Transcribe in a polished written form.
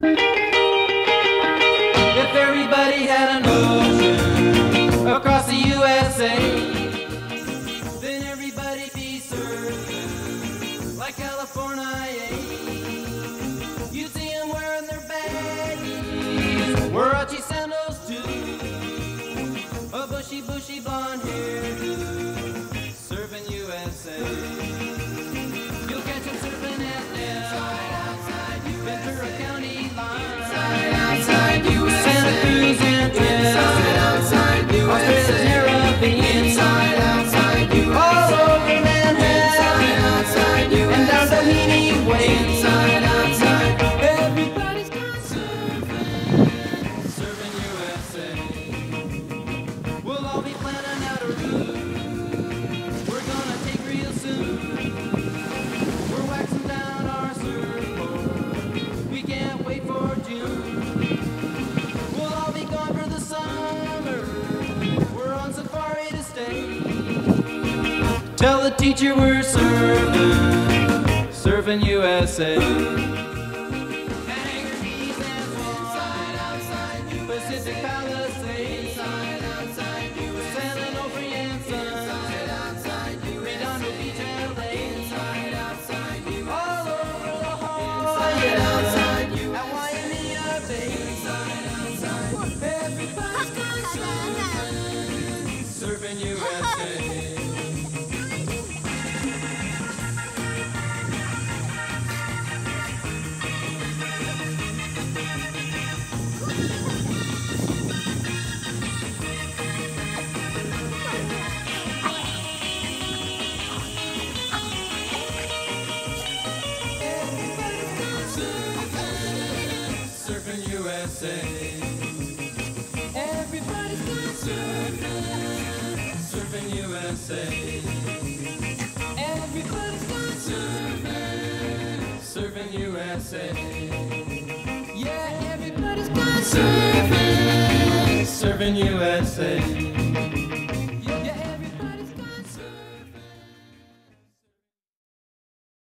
If everybody had an ocean across the USA, then everybody'd be surfing like California. You see them wearing their baggies, Warachi sandals too, a bushy blonde hairdo, surfing USA. You'll catch them surfing at Ventura County line, outside USA, Santa Cruz and outside USA, Australia's Caribbean, outside USA, all over Manhattan, outside USA, and down Doheny Way, outside, everybody's gone surfing USA. We'll all be planning out a route we're gonna take real soon. We're waxing down our surfboard, we can't wait for June. We'll all be gone for the summer, we're on safari to stay. Tell the teacher we're surfing USA. Hangar Keys and Swan, Pacific Palisades, San Onofre and Sun, Redondo Beach, LA, all over the Hawaii, at Waimea Bay, everybody's gone surfing USA. Surfing USA. Everybody's gone surfing USA. Everybody's gone surfing USA. Yeah, everybody's gone surfing USA.